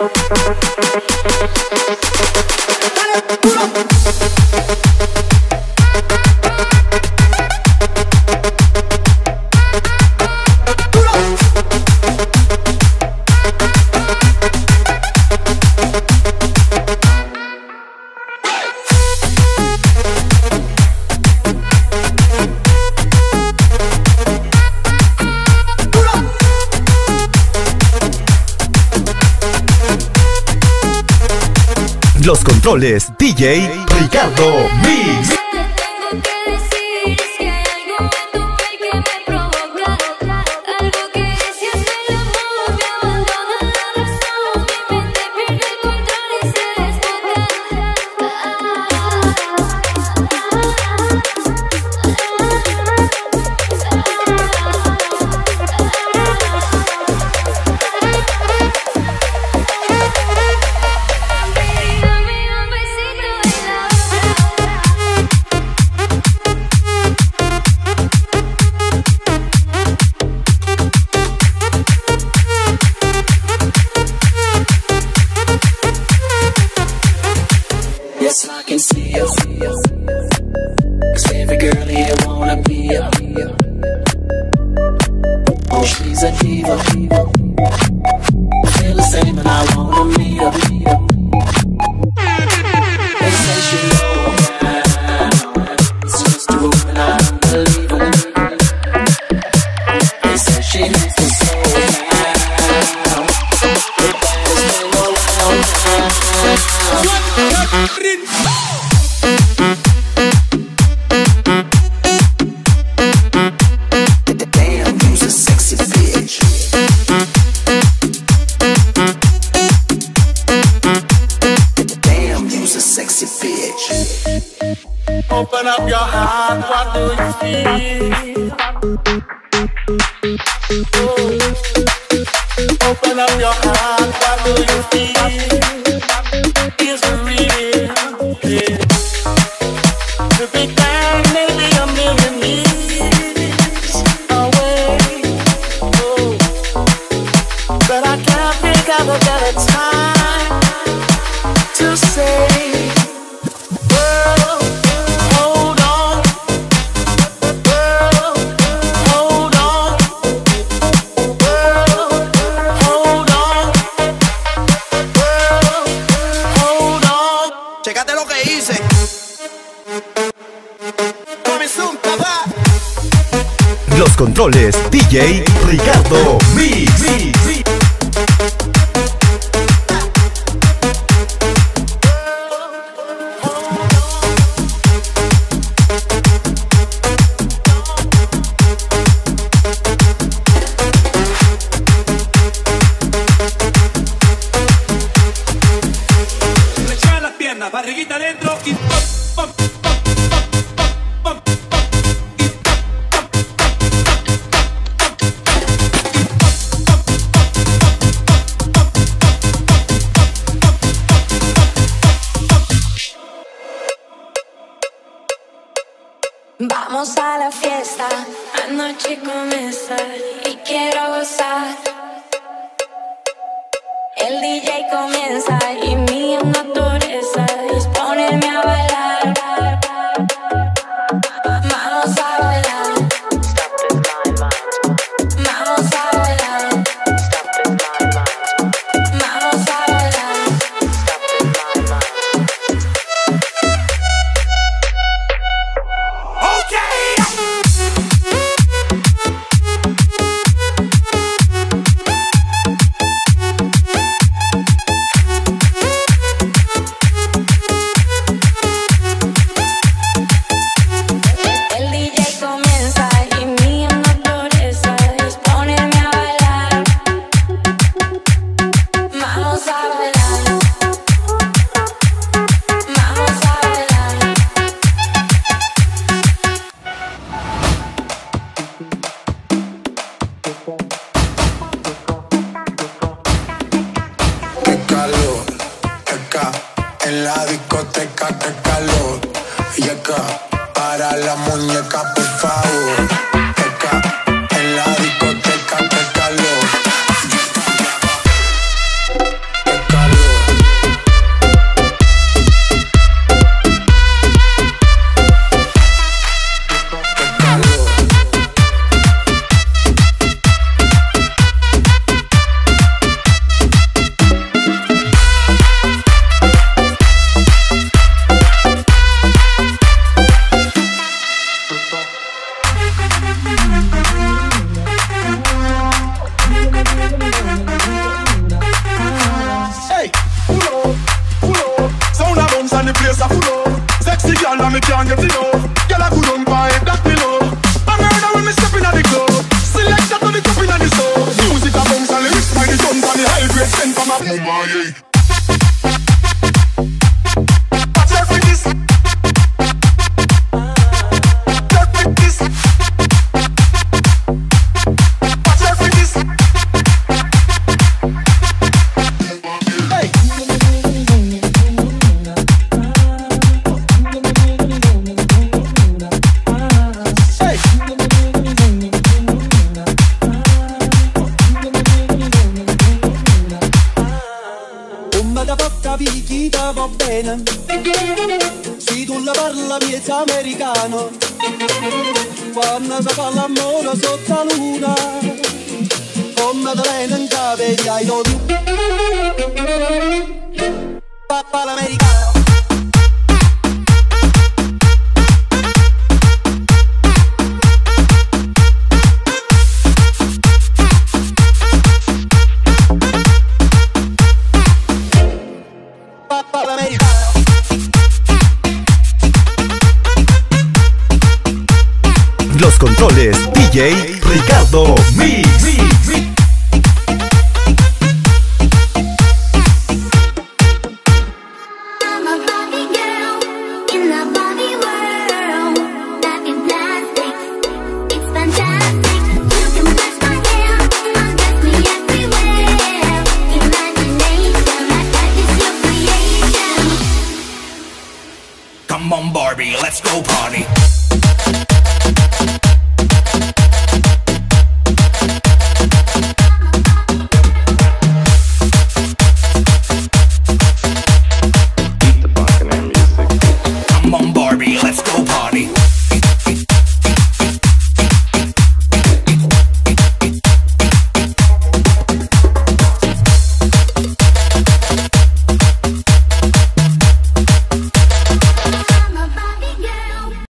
Los controles DJ Ricardo Mix. Yes, I can see you. 'Cause every girl here wanna be you. Oh, she's a diva. I feel the same and I wanna meet her. They say she low down. It's just true and I don't believe it. They say she makes me so down. The baddest thing around town. Damn, you's a sexy bitch. Damn, you's a sexy bitch. Open up your heart, what do you feel? Oh. Open up your heart, what do you feel? Is it real? Yeah. To be down maybe a million years away. Oh. But I can't think of a better time to say, girl, hold on. Girl, hold on. Girl, hold on. Girl, hold on. Chécate lo que hice. Los controles DJ Ricardo Mix. Le echan las piernas, barriguita adentro y pop, pop, pop, pop, pop, pop, y pop, Vamos a la fiesta, anoche comienza y quiero gozar. El DJ comienza y mi naturaleza es ponerme a bailar. Vamos a bailar. Vamos a bailar. Vamos a bailar. En la discoteca, qué calor. Y acá, para la muñeca, por favor. Acá, en la discoteca, qué calor. Qué calor. me can't get enough. Girl, I good on vibe, that me love. I murder when me step in the club. Select that to the top in the store. Music a bounce and lyrics by the guns and the high grade send from a boom, yeah. Watch out for this. Va bene, se tu la parla miezza americano, quando si fa l'amore sotto la luna, come te lei non capi I love you, papà l'americano. Los controles DJ Ricardo Mix. I'm a Barbie girl in the Barbie world. Life in plastic, it's fantastic. You can touch my hair, undress me everywhere. Imagination, that is your creation. Come on, Barbie, let's go party.